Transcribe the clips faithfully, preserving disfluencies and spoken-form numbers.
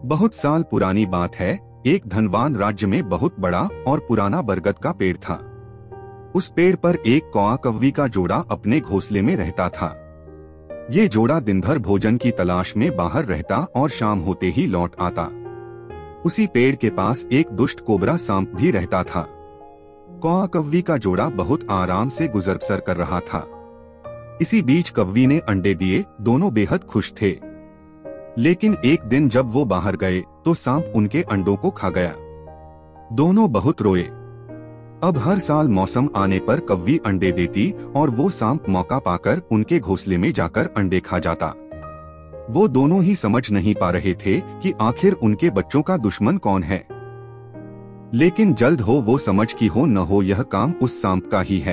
बहुत साल पुरानी बात है। एक धनवान राज्य में बहुत बड़ा और पुराना बरगद का पेड़ था। उस पेड़ पर एक कौआ कौवी का जोड़ा अपने घोंसले में रहता था। ये जोड़ा दिन भर भोजन की तलाश में बाहर रहता और शाम होते ही लौट आता। उसी पेड़ के पास एक दुष्ट कोबरा सांप भी रहता था। कौआ कौवी का जोड़ा बहुत आराम से गुजर बसर कर रहा था। इसी बीच कौवी ने अंडे दिए। दोनों बेहद खुश थे। लेकिन एक दिन जब वो बाहर गए तो सांप उनके अंडों को खा गया। दोनों बहुत रोए। अब हर साल मौसम आने पर कौवी अंडे देती और वो सांप मौका पाकर उनके घोंसले में जाकर अंडे खा जाता। वो दोनों ही समझ नहीं पा रहे थे कि आखिर उनके बच्चों का दुश्मन कौन है। लेकिन जल्द हो वो समझ की हो न हो, यह काम उस सांप का ही है।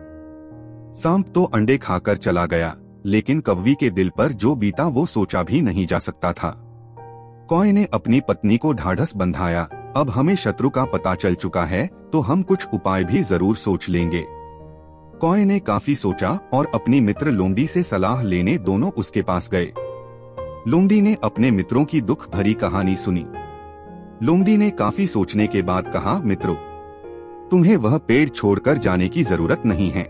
सांप तो अंडे खाकर चला गया, लेकिन कौवी के दिल पर जो बीता वो सोचा भी नहीं जा सकता था। कौए ने अपनी पत्नी को ढाढ़स बंधाया। अब हमें शत्रु का पता चल चुका है तो हम कुछ उपाय भी जरूर सोच लेंगे। कौए ने काफी सोचा और अपनी मित्र लोमड़ी से सलाह लेने दोनों उसके पास गए। लोमड़ी ने अपने मित्रों की दुख भरी कहानी सुनी। लोमड़ी ने काफी सोचने के बाद कहा, मित्रों, तुम्हें वह पेड़ छोड़कर जाने की जरूरत नहीं है।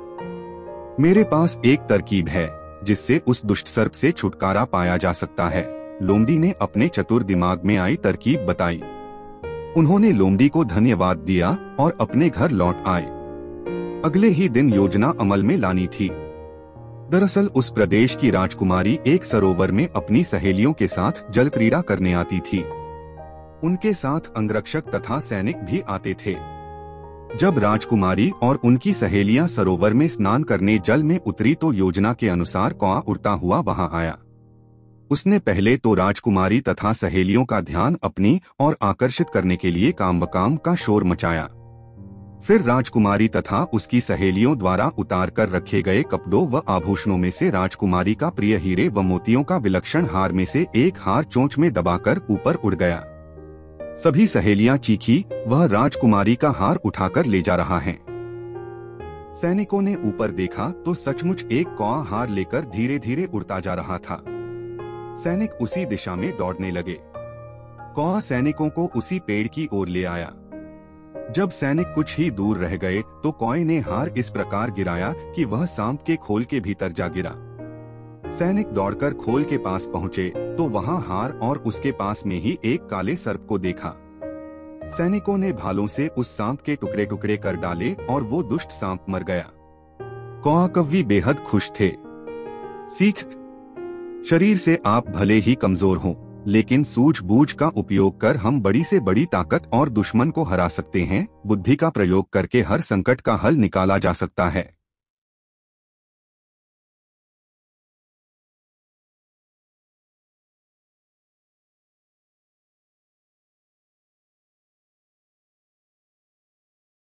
मेरे पास एक तरकीब है जिससे उस दुष्ट सर्प से छुटकारा पाया जा सकता है। लोमड़ी ने अपने चतुर दिमाग में आई तरकीब बताई। उन्होंने लोमड़ी को धन्यवाद दिया और अपने घर लौट आए। अगले ही दिन योजना अमल में लानी थी। दरअसल उस प्रदेश की राजकुमारी एक सरोवर में अपनी सहेलियों के साथ जल क्रीड़ा करने आती थी। उनके साथ अंगरक्षक तथा सैनिक भी आते थे। जब राजकुमारी और उनकी सहेलियां सरोवर में स्नान करने जल में उतरी तो योजना के अनुसार कौआ उड़ता हुआ वहां आया। उसने पहले तो राजकुमारी तथा सहेलियों का ध्यान अपनी और आकर्षित करने के लिए काम बकाम का शोर मचाया। फिर राजकुमारी तथा उसकी सहेलियों द्वारा उतार कर रखे गए कपड़ों व आभूषणों में से राजकुमारी का प्रिय हीरे व मोतियों का विलक्षण हार में से एक हार चोंच में दबाकर ऊपर उड़ गया। सभी सहेलियां चीखी, वह राजकुमारी का हार उठाकर ले जा रहा है। सैनिकों ने ऊपर देखा तो सचमुच एक कौआ हार लेकर धीरे धीरे उड़ता जा रहा था। सैनिक उसी दिशा में दौड़ने लगे। कौआ सैनिकों को उसी पेड़ की ओर ले आया। जब सैनिक कुछ ही दूर रह गए तो कौए ने हार इस प्रकार गिराया कि वह सांप के खोल के भीतर जा गिरा। सैनिक दौड़कर खोल के पास पहुंचे तो वहां हार और उसके पास में ही एक काले सर्प को देखा। सैनिकों ने भालों से उस सांप के टुकड़े टुकड़े कर डाले और वो दुष्ट सांप मर गया। कौआ कौवी बेहद खुश थे। सीख, शरीर से आप भले ही कमजोर हों, लेकिन सूझबूझ का उपयोग कर हम बड़ी से बड़ी ताकत और दुश्मन को हरा सकते हैं। बुद्धि का प्रयोग करके हर संकट का हल निकाला जा सकता है।